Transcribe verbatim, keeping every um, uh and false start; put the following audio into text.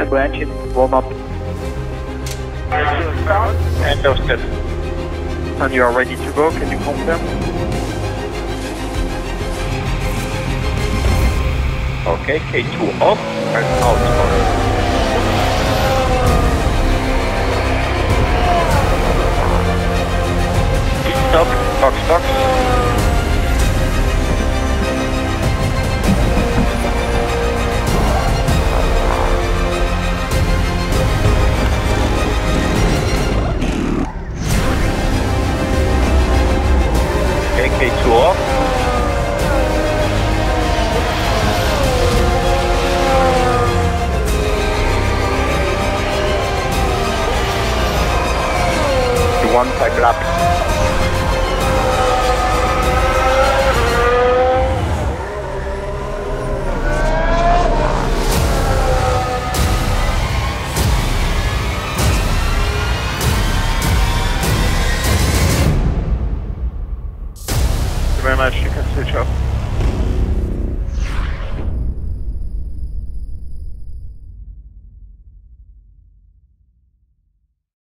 turbo engine, warm up. And no step. And you are ready to go, can you confirm? Okay, K two off and out. Stop, box, box. Okay, K two off. One time lap. Thank you very much, you can switch off.